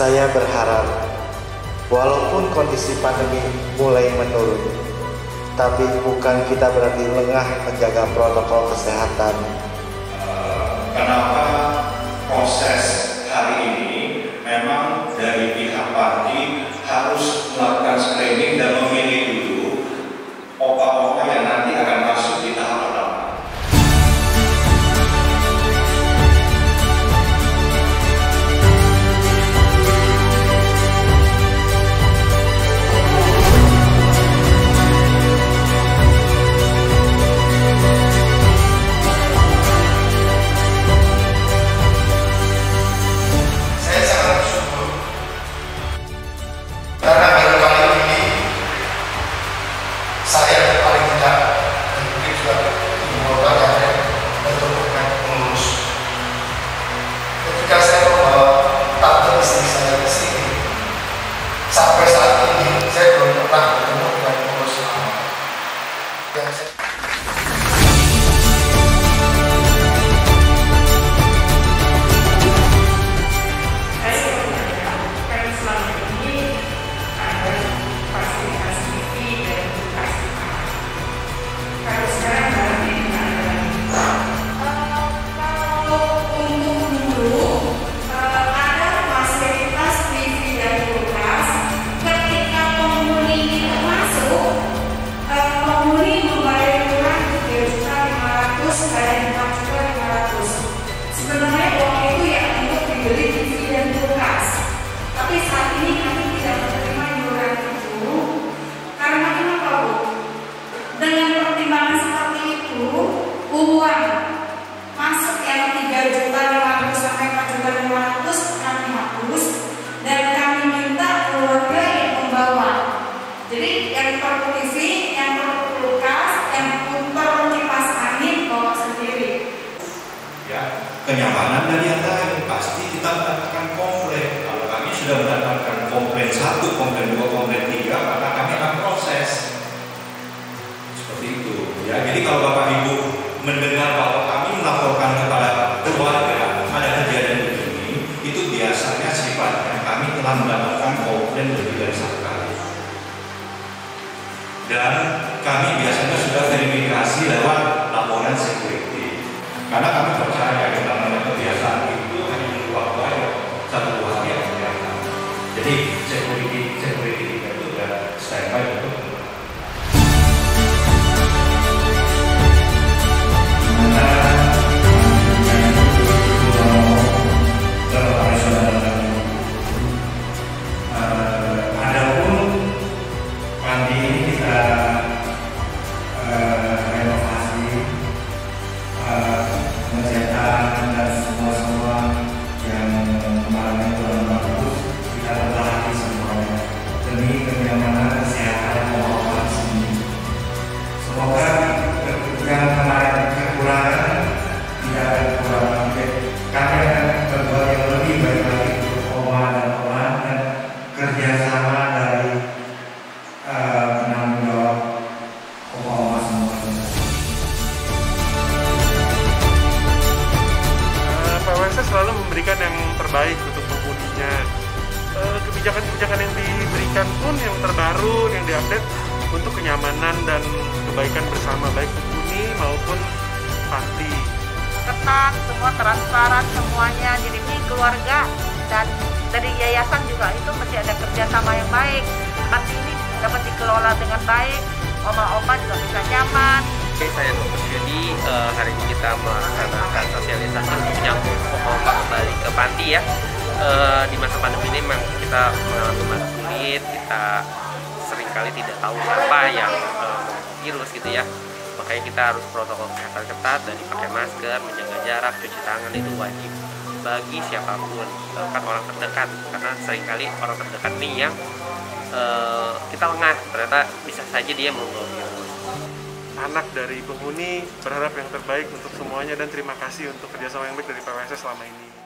Saya berharap, walaupun kondisi pandemi mulai menurun, tapi bukan kita berarti lengah menjaga protokol kesehatan. Kenapa proses hari ini memang dari pihak parti harus melakukan screening dan memilih dulu opa-opa yang nanti akan masuk di tahap pertama. Karena baru kali ini saya paling tidak dan mungkin juga membawa yang untuk mengurus. Ketika saya membawa tante istri saya ke sini, sampai saat ini saya belum pernah bertemu dengan pengurus lama. Sebenarnya uang itu ya untuk dibeli TV dan kulkas. Tapi saat ini kami tidak menerima iuran itu karena kenapa, Bu? Dengan pertimbangan seperti itu, uang masuk yang 3.500.000 sampai 4.500.000 kami hapus dan kami minta keluarga yang membawa. Jadi yang perlu TV, yang perlu kulkas, yang perlu kipas angin bawa sendiri. Ya, kenyamanan dari yang lain pasti kita mendapatkan komplain. Kalau kami sudah mendapatkan komplain 1, komplain 2, komplain 3, maka kami akan proses seperti itu. Ya, jadi kalau Bapak Ibu mendengar bahwa kami melaporkan kepada keluarga ada kejadian begini, itu biasanya sifatnya kami telah mendapatkan komplain lebih dari 1 kali. Dan kami biasanya sudah verifikasi lewat laporan security. Karena kami percaya yang namanya kebiasaan itu hanya dua satu hari yang kelihatan. Jadi security itu sudah standby untuk selalu memberikan yang terbaik untuk penghuninya. Kebijakan-kebijakan yang diberikan pun yang terbaru, yang diupdate untuk kenyamanan dan kebaikan bersama baik penghuni maupun parti. Ketat, semua transparan semuanya. Jadi ini keluarga dan dari yayasan juga itu mesti ada kerjasama yang baik. Parti ini dapat dikelola dengan baik, oma-oma juga bisa nyaman. Saya Dr. Yudi, hari ini kita melaksanakan sosialisasi untuk menyambut opa kembali ke panti ya. Di masa pandemi ini memang kita mengalami masa sulit, kita seringkali tidak tahu siapa yang virus gitu ya. Makanya kita harus protokol kesehatan ketat, dari pakai masker, menjaga jarak, cuci tangan itu wajib bagi siapapun, bahkan orang terdekat. Karena seringkali orang terdekat nih yang kita lengah, ternyata bisa saja dia membawa virus. Anak dari penghuni berharap yang terbaik untuk semuanya dan terima kasih untuk kerjasama yang baik dari PWSS selama ini.